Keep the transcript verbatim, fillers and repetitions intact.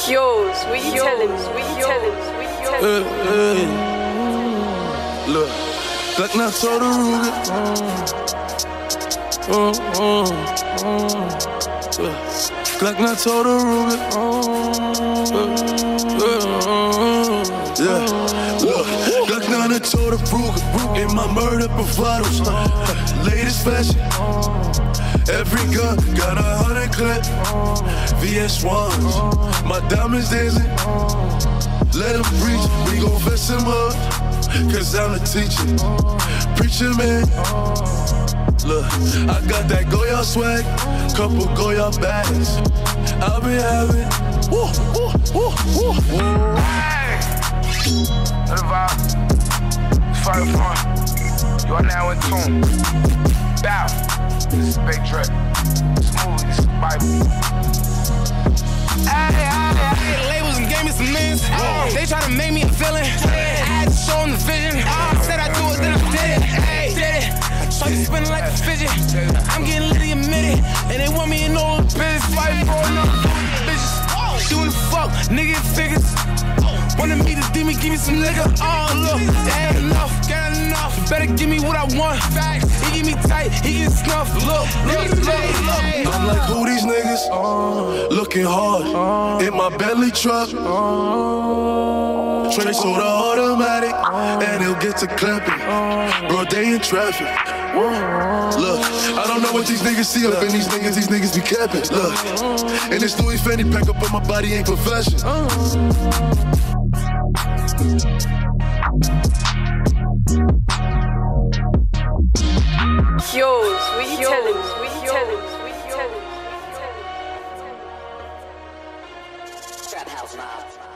Yours, we tell him, we tell him, we tell him. Hey, hey. Look, Glock not told the Ruger. Uh, uh, uh. Glock not told the Ruger. Uh, uh, yeah, look, Glock not told the Ruger. In my murder bravados, latest fashion. Every gun got a hundred clip. V S ones, my diamonds dancing. Let them preach, we gon' fess him up, cause I'm the teacher. Preacher man. Look, I got that Goya swag, couple Goya bags. I've been having, woo, woo, woo, woo, woo. Hey! What the vibe? Fire fun. You are now in tune. Bow. This is Big Drip. Smooth, this is Bible. Hey, hey, hey, labels and gave me some names. They try to make me a villain. I had to show them the vision. I said I do it, then I did it. Hey, did it. I tried to spin it like a fidget. I'm getting litty admitted. And they want me in all the business. Fight for another bitches. Doing the fuck, nigga figures. Wanted me to D me, give me some nigga. Oh, look, that ain't enough, got enough. You better give me what I want. Facts, he give me tight, he get snuff. Look, look, look, look. I'm like, who these niggas? Looking hard in my Bentley truck. Trey sold the automatic, and he'll get to clapping. Bro, they in traffic. Look, I don't know what these niggas see up in these niggas, these niggas be capping. Look, and this Louis Fendi pack up on my body ain't professional. Yours, we tell him, we tell him, we tell him. Trap House Live.